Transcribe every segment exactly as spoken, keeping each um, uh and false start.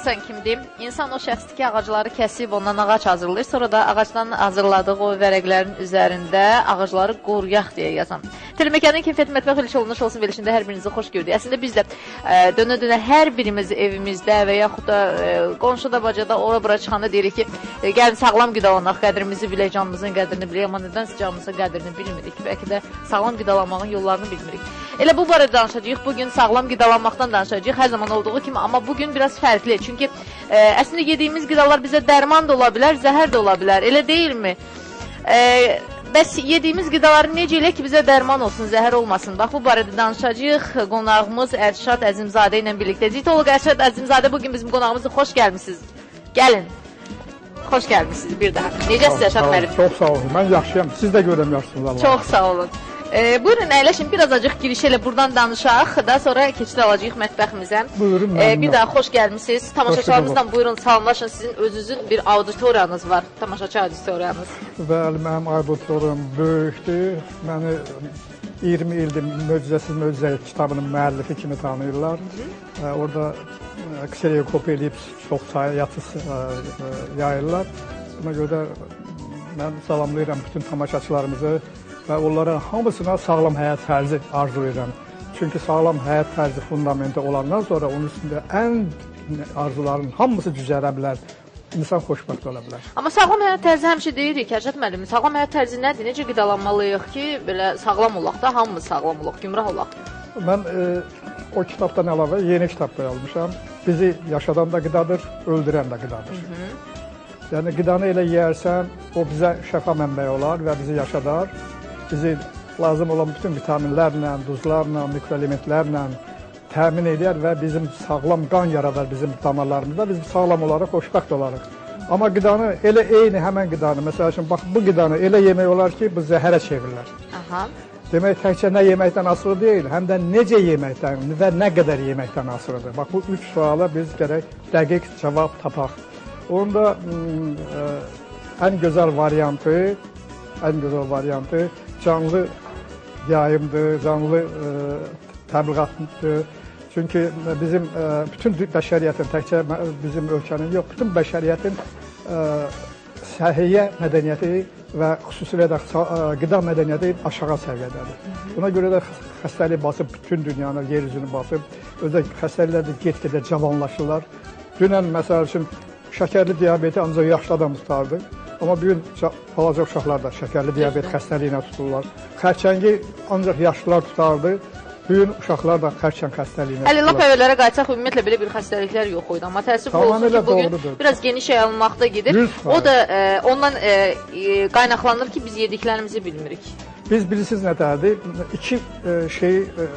bilirsən kimdir? İnsan o şəxsdir ki, ağacları kəsib, ondan ağac hazırlayır. Sonra da ağacdan hazırladığı o vərəqlərin üzərində ağacları qoruyaq deyə yazan. Telemekanın keyfiyyət mətbəx ilişi olunuş olsun verilişində hər birinizi xoş gördük. Əslində biz də dönə-dönə hər birimiz evimizdə və yaxud da e, qonşuda, bacada, ora-bura çıxanda deyirik ki, e, gəlin sağlam qidalanaq, qədrimizi bilək, canımızın qədrini bilək, amma nədənsə canımızın qədrini bilmirik. Bəlkə də sağlam qidalanmağın yollarını bilmirik. Elə bu barədə danışacağıq. Bugün sağlam qidalanmaqdan danışacağıq. Hər zaman olduğu kimi, amma bugün biraz fərqli. Çünki e, əslində yediyimiz qidalar bizə dərman da ola bilər, zəhər də ola bilər. Elə deyilmi? E, bəs yediyimiz qidaları necə elə ki, bizə dərman olsun, zəhər olmasın? Bax, bu barədə danışacağıq. Qonağımız Ərşad Əzimzadə ilə birlikdə. Dietoloq Ərşad Əzimzadə bugün bizim qonağımızdır. Xoş gəlmişsiniz. Gəlin. Xoş gəlmişsiniz bir daha. Necəsiz Ərşad müəllim? Çox sağ olun. Mən yaxşıyam. Siz də görəm yaxşısınız. Çox sağ olun. E, buyurun, əyləşin, biraz acıq girişi ilə buradan danışaq. Daha sonra keçid alacağıq mətbəximizə. Buyurun, e, Bir daha xoş gəlmişsiniz. Tamaşaçılarımızdan buyurun, salamlaşın. Sizin özünüzün bir auditoriyanız var. Tamaşaçı auditoriyanız. Bəli, mənim auditoriyam böyükdür. Məni iyirmi ildir Möcüzəsiz Möcüzə kitabının müəllifi kimi tanıyırlar. Hı -hı. E, orada kseriya kopya edib çox sayıcı yayırlar. Buna görə mən salamlayıram bütün tamaşaçılarımızı və onlara hamısına sağlam həyat tərzi arzu edirəm. Çünki sağlam həyat tərzi fundamenti olandan sonra onun üstündə ən arzuların hamısı düzələ bilər. İnsan xoşbəxt ola bilər. Amma sağlam həyat tərzi həmişə deyirik, Ərşad müəllim. Sağlam həyat tərzi nədir? Necə qidalanmalıyıq ki, belə sağlam olaq da, hamımız sağlam olaq, gümrah olaq? Mən e, o kitabdan əlavə yeni kitabda yazmışam. Bizi yaşadan da qidadır, öldürən də qidadır. Hı -hı. Yəni qidanı elə yeyərsən, o bizə şəfa mənbəyi olar və bizi yaşadar. Bizi lazım olan bütün vitaminlərlə, duzlarla, mikroelementlərlə təmin edər və bizim sağlam qan yaradar bizim damarlarımızda. Biz sağlam olaraq, xoşbəxt olarıq. Amma qidanı elə eyni həmən qidanı, məsəl üçün, bax bu qidanı elə yemək olar ki, bu zəhərə çevrilir. Aha. Demək, təkcə nə yeməkdən asılı deyil, həm də necə yeməkdən və nə qədər yeməkdən asılıdır. Bax, bu üç suala biz gərək dəqiq cavab tapaq. Onun da ə, ən gözəl variantı, ən gözəl variantı canlı yayımdır, canlı ə, təbliğatdır. Çünki bizim ə, bütün bəşəriyyətin, təkcə bizim ölkənin yox, bütün bəşəriyyətin ə, səhiyyə mədəniyyəti və xüsusilə də ə, qida mədəniyyəti aşağı səviyyədədir. Buna görə də xəstəlik basıb, bütün dünyanı, yer üzünü basıb, özdə xəstəliklər də get-gedə cavanlaşırlar. Dünən, məsəl üçün, şəkərli diabeti ancaq yaşlı adam tutardı. Amma bugün balaca uşaqlar da şəkərli diabet xəstəliyinə tutulurlar. Xərçəngi ancaq yaşlılar tutardı. Bugün uşaqlar da xərçəng xəstəliyinə tutulurlar. Hələ lap əvvəllərə qayıtsaq, ümumiyyətlə belə bir xəstəliklər yox idi. Amma təəssüf olsun ki, bugün biraz geniş yayılmaqda gedir. O da e, ondan e, e, qaynaqlanır ki, biz yediklərimizi bilmirik. Biz bilirsiniz nədədir? İki e, şey,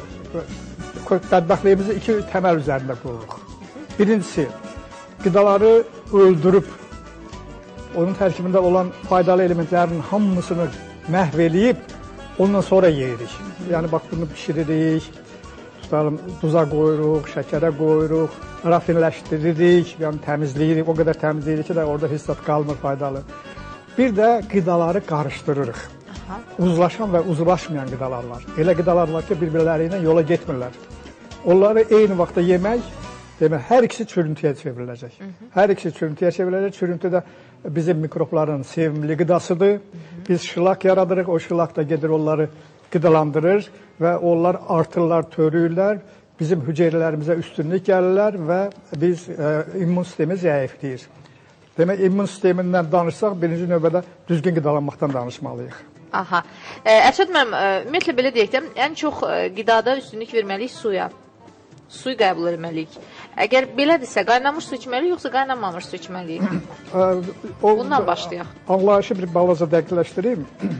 e, bədbəxtliyimizi iki təməl üzərində qururuq. Birincisi, qidaları öldürüb, onun tərkibində olan faydalı elementlərin hamısını məhv eləyib, ondan sonra yeyirik. Yəni, bax, bunu pişiririk, tutalım, duza qoyuruq, şəkərə qoyuruq, rafinləşdiririk, yəni təmizləyirik, o qədər təmizləyirik ki, də orada hissat qalmır faydalı. Bir də qidaları qarışdırırıq. Aha. Uzlaşan və uzlaşmayan qidalar var. Elə qidalar var ki, bir-birləri ilə yola getmirlər. Onları eyni vaxtda yemək, demək, hər ikisi çürüntüyə çevriləcək. Hı -hı. Hər ikisi çürüntüyə çevriləcək. Çürüntü də bizim mikrobların sevimli qidasıdır. Hı -hı. Biz şılaq yaradırıq, o şılaq da gedir onları qidalandırır və onlar artırlar, törürlər, bizim hüceyrələrimizə üstünlük gəlirlər və biz e, immun sistemi zəifləyir. Demək, immun sistemindən danışsaq, birinci növbədə düzgün qidalanmaqdan danışmalıyıq. Aha. E, Ərşad müəllim, ümumiyyətlə belə deyək də, ən çox e, qidada üstünlük verməliyik suya. Suyu qəbul etməliyik. Əgər belədirsə, qaynamış su içməliyik, yoxsa qaynamamış su içməliyik? Bundan başlayaq. Anlayışı bir balaca dəqiqləşdireyim.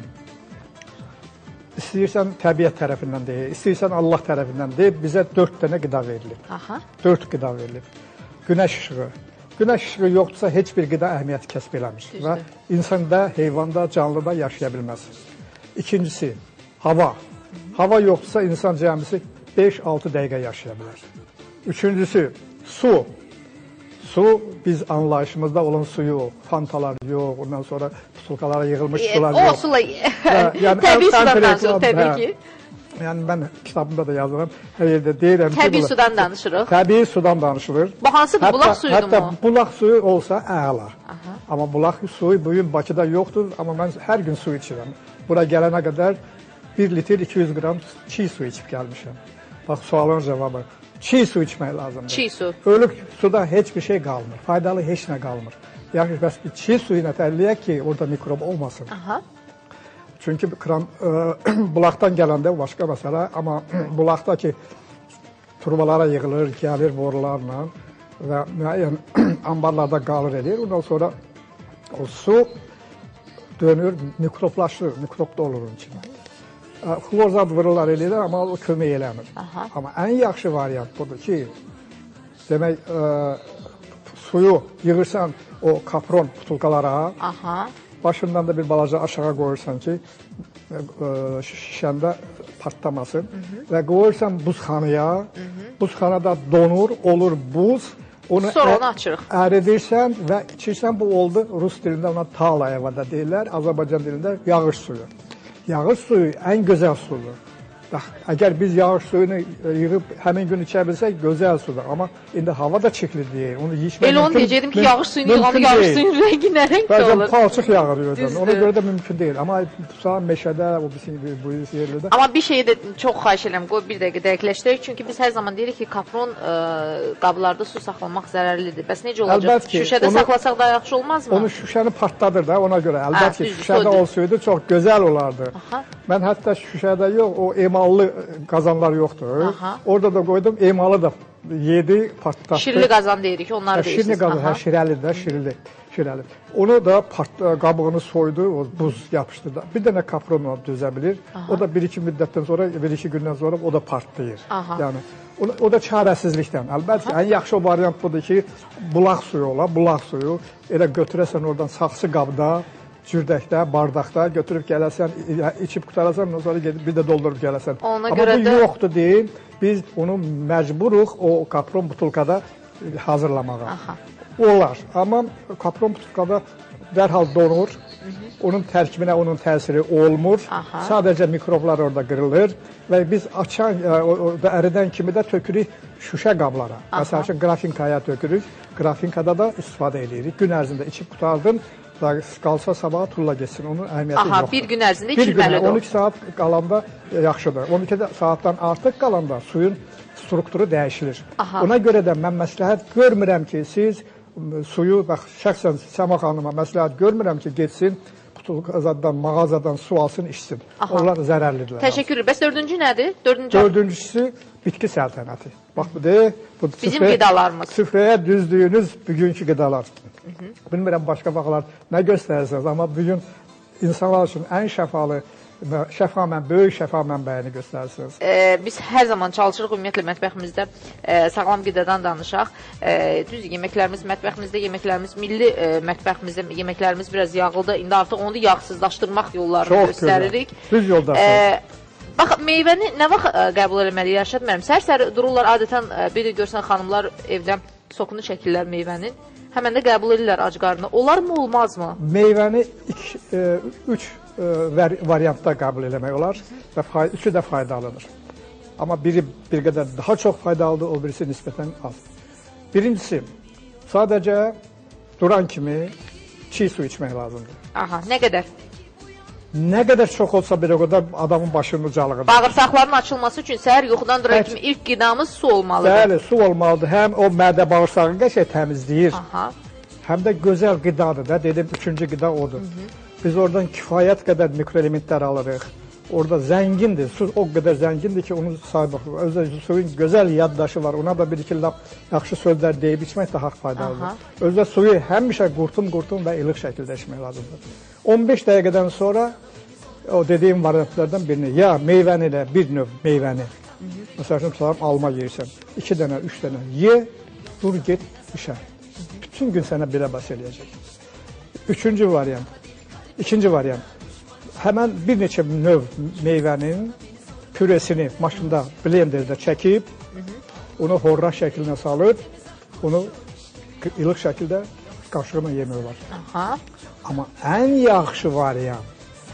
İstəyirsən təbiət tərəfindən deyil, istəyirsən Allah tərəfindən deyil, bizə dörd dənə qida verilib. Aha. Dörd qida verilib. Günəş işığı. Günəş işığı yoxdursa, heç bir qida əhəmiyyət kəsb eləmir. Və insanda, heyvanda, canlıda yaşaya bilməz. İkincisi, hava. Hava yoxdursa, insan cəmisi beş altı dəqiqə yaşaya bilər. Üçüncüsü, su. Su, biz anlayışımızda olan suyu, fantalar yox, ondan sonra butulkalara yığılmış sular yox. O sular, təbii sulardan su, təbii ki. Yəni mən kitabımda da yazıram, hər yerdə deyirəm ki, təbii sudan danışırıq. Təbii sudan danışılır. Bu hansıdır? Bulaq suyudur mu? Hətta bulaq suyu olsa əla. Amma bulaq suyu bugün Bakıda yoxdur, amma mən hər gün su içirəm. Bura gələnə qədər bir litr iki yüz qram çiğ su içib gəlmişəm. Bax, sualın cavabı. Çiğ su içmək lazımdır. Çiğ su. Ölük suda heç bir şey qalmır. Faydalı heç nə qalmır. Yəni, bəs bir çiğ suyu nətərləyək ki, orada mikrob olmasın. Aha. Çünki kran, e, bulaqdan gələndə başqa məsələ, amma bulaqda ki, turbalara yığılır, gəlir borularla və müəyyən ambarlarda qalır edir. Ondan sonra o su dönür, mikroblaşır, mikrob da olur onun içində. Xlor zad vururlar eləyir, amma o kömək eləmir. Aha. Amma ən yaxşı variant budur ki, demək, e, suyu yığırsan o kapron butulkalara, aha, başından da bir balaca aşağı qoyursan ki, e, şişəndə partlamasın. Hı -hı. Və qoyursan buzxanaya, hı -hı, buzxanada donur, olur buz. Onu sonra onu açırıq. Əridirsən və içirsən, bu oldu. Rus dilində ona talayeva da deyirlər, Azərbaycan dilində yağış suyu. Yağış suyu ən gözəl sudur. Bax, əgər biz yağış suyunu yığıb həmin gün içə bilsək, gözəl sudur. Amma indi hava da çirkli deyil. Onu yiyişmək elə onu deyəcəkdim ki, yağış suyunu yığanı yağış suyunun rəngi nə rəngdə olur? Bəzən palçıq yağır yığırsan. Ona görə də mümkün deyil. Amma tutan meşədə, o bu yerlərdə. Amma bir şeyi də çox xahiş edirəm, qoy bir dəqiqə dəqiqləşdirək. Çünki biz hər zaman deyirik ki, kapron ə, qablarda su saxlamaq zərərlidir. Bəs necə olacaq? Ki, şüşədə onu, saxlasaq da yaxşı olmazmı? Onu şüşəni partladır da, ona görə. Əlbəttə ki, şüşədə olsaydı çox gözəl olardı. Aha. Mən hətta şüşədə yox, o emallı qazanlar yoxdur. Aha. Orada da qoydum, emalı da yedi, partlatdı. Şirli qazan deyirik, onları hə, deyirsiniz. Şirli qazan, hə, şirəli də, şirli, şirəli. Onu da part, qabığını soydu, o buz yapışdı da. Bir dənə kapronla dözə bilir. Aha. O da bir-iki müddətdən sonra, bir-iki gündən sonra o da partlayır. Aha. Yəni, o, o da çarəsizlikdən. Əlbəttə ki, ən yaxşı variant budur ki, bulaq suyu ola, bulaq suyu. Elə götürəsən oradan saxsı qabda, cürdəkdə, bardaqda götürüb gələsən, içib qutarasan, ondan sonra gedib bir də doldurub gələsən. Ona Amma görə bu də... yoxdur deyil, biz onu məcburuq o kapron butulkada hazırlamağa. Aha. Olar, amma kapron butulkada dərhal donur, hı -hı, onun tərkibinə onun təsiri olmur, aha, sadəcə mikroblar orada qırılır və biz açan, orada əridən kimi də tökürük şüşə qablara. Məsəl üçün, qrafinkaya tökürük, qrafinkada da istifadə edirik. Gün ərzində içib qutardın, qalsa sabaha tulla geçsin, onun əhəmiyyəti Aha, yoxdur. Bir gün ərzində içilməlidir. on iki saat qalanda yaxşıdır. on iki saatdan artıq qalanda suyun strukturu dəyişilir. Aha. Ona görə də mən məsləhət görmürəm ki, siz suyu, bax, şəxsən Səma xanıma məsləhət görmürəm ki, geçsin, butulkadan, mağazadan su alsın, içsin. Aha. Onlar zərərlidirlər. Təşəkkür ederim. Bəs dördüncü nədir? Dördüncü... Dördüncüsü bitki səltənəti. Bax, bu de, bu bizim süfrə, qidalarımız. Süfrəyə düzdüyünüz bugünkü qidalar. Hı -hı. Bilmirəm, başqa vaxtlar nə göstərirsiniz, amma bugün insanlar üçün ən şəfalı, şəfa mən, böyük şəfa mənbəyini göstərirsiniz. E, biz hər zaman çalışırıq ümumiyyətlə mətbəximizdə e, sağlam qidadan danışaq. E, düz yeməklərimiz, mətbəximizdə yeməklərimiz, milli e, mətbəximizdə yeməklərimiz biraz yağlıdır. İndi artıq onu yağsızlaşdırmaq yollarını çox göstəririk. Gözəl. Düz yoldasınız. E, bax, meyvəni nə vaxt qəbul eləməliyik, Rəşad müəllim? Səhər-səhər dururlar, adətən bir də görsən xanımlar evdə sokunu çəkirlər meyvənin. Həmən də qəbul edirlər ac qarnına. Olar mı, olmaz mı? Meyvəni iki, e, üç e, variantda qəbul eləmək olar və fay, üçü də faydalıdır. Amma biri bir qədər daha çox faydalıdır, o birisi nisbətən az. Birincisi, sadəcə duran kimi çiğ su içmək lazımdır. Aha, nə qədər? Nə qədər çox olsa bir o qədər adamın başının ucalığıdır. Bağırsaqların açılması üçün səhər yuxudan duran kimi ilk qidamız su olmalıdır. Bəli, su olmalıdır. Həm o mədə bağırsağını qəşəng təmizləyir. Aha. Həm də gözəl qidadır da. Dedim, üçüncü qida odur. Hı -hı. Biz oradan kifayət qədər mikroelementlər alırıq. Orada zəngindir. Su o qədər zəngindir ki, onu saymaq. Özdə suyun gözəl yaddaşı var. Ona da bir-iki yaxşı sözlər deyib içmək daha faydalıdır. Özdə suyu həmişə qurtum-qurtum və ilıq şəkildə içmək lazımdır. on beş dəqiqədən sonra o dediyim variantlardan birini, ya meyvəni ilə bir növ meyvəni, məsəl üçün salam alma yeyirsən, iki dənə, üç dənə ye, dur, get, işə. Bütün gün sənə belə bas eləyəcək. Üçüncü variant, ikinci variant, həmən bir neçə növ meyvənin püresini maşında, blenderdə çəkib, onu horra şəklinə salıb, onu ilıq şəkildə qaşığına yemək olar. Aha. Amma ən yaxşı variant,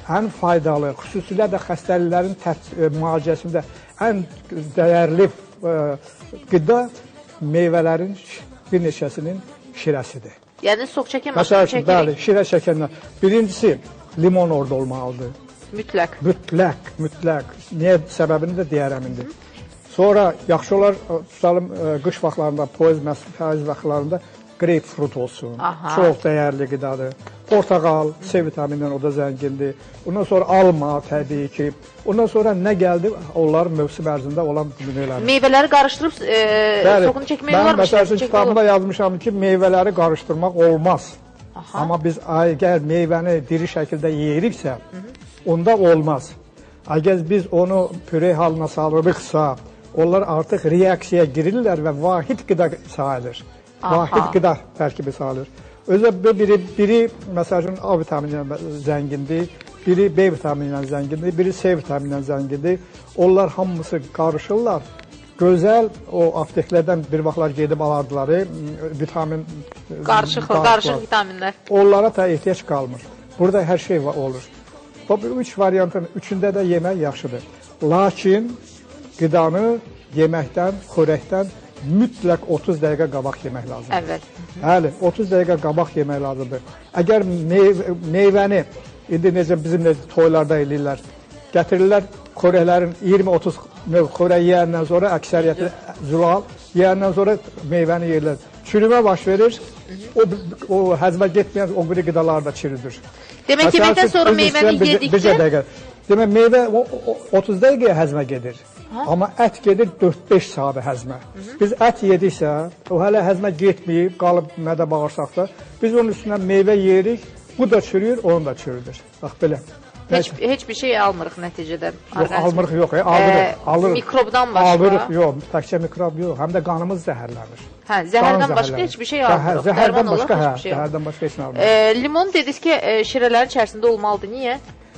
ən faydalı, xüsusilə də xəstəliklərin müalicəsində ən dəyərli ə, qida meyvələrin bir neçəsinin şirəsidir. Yəni sox çəkən Məsəl üçün, bəli, şirə çəkənlər. Birincisi, limon orada olmalıdır. Mütləq. Mütləq, mütləq. Niyə səbəbini də deyərəm indi. Sonra yaxşı olar, tutalım, qış vaxtlarında, payız vaxtlarında greypfrut olsun. Aha. Çox dəyərli qidadır. Portaqal, C vitaminindən o da zəngindir. Ondan sonra alma, təbii ki. Ondan sonra nə gəldi? Onlar mövsüm ərzində olan nümunələr. Meyvələri qarışdırıb e, soxunu çəkmək olar mı? Mən məsəl üçün kitabımda yazmışam ki, meyvələri qarışdırmaq olmaz. Aha. Amma biz əgər meyvəni diri şəkildə yeyiriksə, onda olmaz. Əgər biz onu püre halına salırıqsa, onlar artıq reaksiyaya girirlər və vahid qida sayılır. Vahid qida tərkibi sayılır. Özə biri, biri məsəl üçün A vitaminindən zəngindir, biri B vitaminindən zəngindir, biri C vitaminindən zəngindir. Onlar hamısı qarışırlar. Gözəl o apteklərdən bir vaxtlar gedib alardılar, vitamin qarışıq, qarışıq vitaminlər. Onlara da ehtiyac qalmır. Burada hər şey olur. Bu üç variantın üçündə də yemək yaxşıdır. Lakin qidanı yeməkdən, xörəkdən mütləq otuz dəqiqə qabaq yemək lazımdır. Əvvəl. Bəli, otuz dəqiqə qabaq yemək lazımdır. Əgər meyv meyvəni, indi necə bizim necə toylarda eləyirlər, gətirirlər xörəklərin iyirmi otuz xörək yeyəndən sonra əksəriyyəti zülal, yeyəndən sonra meyvəni yeyirlər. Çürümə baş verir, o, o həzmə getməyən o biri qidalar da çürüdür. Demək ki, yeməkdən sonra meyvəni yedikcə... Demək, meyvə otuz dəqiqəyə həzmə gedir. Ha? Amma ət gedir dörd beş saat həzmə. Hı -hı. Biz ət yediksə, o hələ həzmə getməyib, qalıb mədə bağırsaqda, biz onun üstündən meyvə yeyirik, bu da çürüyür, onu da çürüdür. Bax, belə. Heç, heç bir şey almırıq nəticədə. Yox, almırıq, yox, e, alırıq, e, alırıq. Mikrobdan başqa? Alırıq, yox, təkcə mikrob yox, həm də qanımız zəhərlənir. Hə, zəhərdən başqa heç bir şey almırıq. Zəhərdən başqa, hə, zəhərdən başqa heç nə almırıq. E, limon dediniz ki, e, şirələrin içərisində olmalıdır, niyə?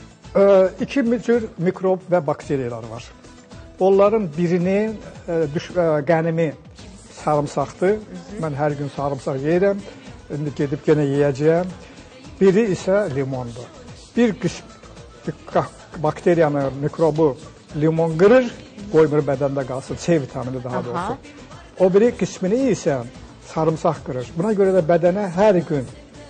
E, iki cür mikrob və bakteriyalar var. Onların birinin e, düş, e, qənimi sarımsaqdır. Hı -hı. Mən hər gün sarımsaq yeyirəm. İndi gedib yenə yeyəcəyəm. Biri isə limondur. Bir qism bakteriyanı, mikrobu limon qırır, qoymur bədəndə qalsın. C vitamini daha doğrusu. O biri qismini isə sarımsaq qırır. Buna görə də bədənə hər gün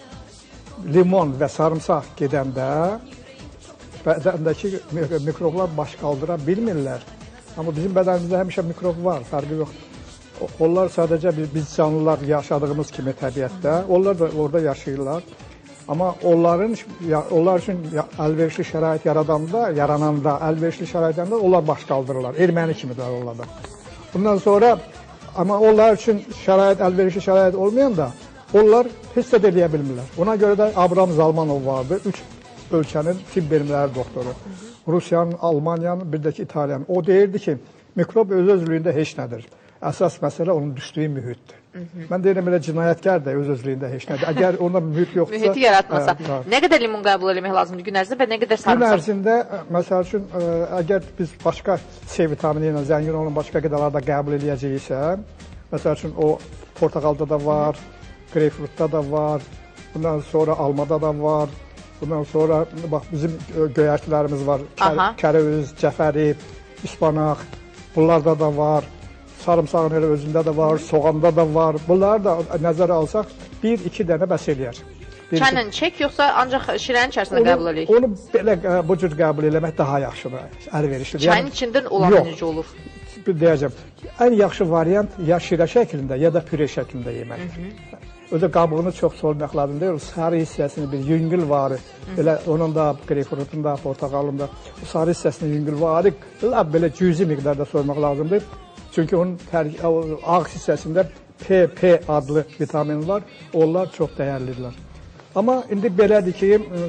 limon və sarımsaq gedəndə bədəndəki mikroblar baş qaldıra bilmirlər. Amma bizim bədənimizdə həmişə mikrob var, fərqi yoxdur. Onlar sadəcə biz, biz canlılar yaşadığımız kimi təbiətdə, onlar da orada yaşayırlar. Amma onların onlar üçün əlverişli şərait yaradanda, yarananda, əlverişli şəraitlərdə onlar baş qaldırırlar. Erməni kimi də onlar da. Bundan sonra, amma onlar üçün şərait, əlverişli şərait olmayanda, onlar heç də eləyə bilmirlər. Ona görə də Abram Zalmanov vardı, üç ölkənin tibb elmləri doktoru. Rusiyanın, Almaniyanın, bir də ki İtaliyanın. O deyirdi ki, mikrob öz-özlüyündə heç nədir. Əsas məsələ onun düşdüyü mühitdir. Hı -hı. Mən deyirəm, elə cinayətkar da öz-özlüyündə heç nədir. Əgər onda mühit yoxsa... Mühiti yaratmasa. Ə, nə qədər limon qəbul eləmək lazımdır gün ərzində və nə qədər sarımsaq? Gün ərzində, məsəl üçün, ə, əgər biz başqa C vitamini ilə zəngin olan başqa qidalarda qəbul eləyəcəksə, məsəl üçün, o portaqalda da var, greypfrutda da var, bundan sonra almada da var, bundan sonra bax, bizim göyərtilərimiz var, Kər, kərəviz, cəfəri, ispanaq, bunlarda da var. Sarımsağın elə özündə də var, soğanda da var. Bunları da nəzərə alsaq, bir iki dənə bəs eləyər. Çayla çək, yoxsa ancaq şirənin içərisində qəbul eləyik? Onu belə bu cür qəbul eləmək daha yaxşıdır, əlverişlidir. Çayın içindən olan necə olur? Deyəcəm, ən yaxşı variant ya şirə şəklində, ya da püre şəklində yeməkdir. Özə qabığını çox soymaq lazım deyil, sarı hissəsini bir yüngül varı, elə onun da greypfrutun da, portaqalın da, o sarı hissəsini yüngül varı, belə cüzi miqdarda soymaq lazımdır. Çünki onun ağ hissəsində P P adlı vitamin var, onlar çox dəyərlidirlər. Amma indi belədir ki,